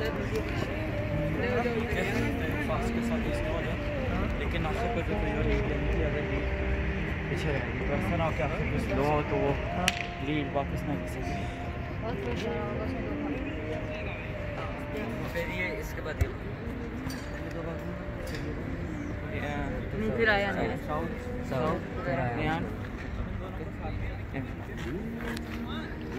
Fast के साथ इसको हो जाए, लेकिन आपसे कोई तो लीड लेनी थी, अगर लीड पीछे रहेगी वैसा ना हो कि आपको कुछ लो तो वो लीड वापस ना ले सके। फिर ये इसके बाद फिर आया नहीं साउथ